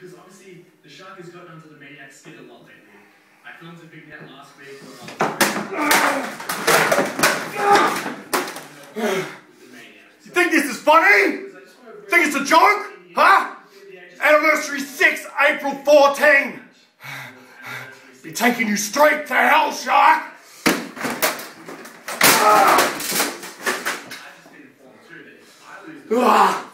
because obviously the Shark has gotten under the Maniac skin a lot lately. I filmed a big net last week for You think this is funny? Think it's a joke? Huh? Anniversary 6, April 14. Be taking you straight to hell, Shark. I just been informed too that if I lose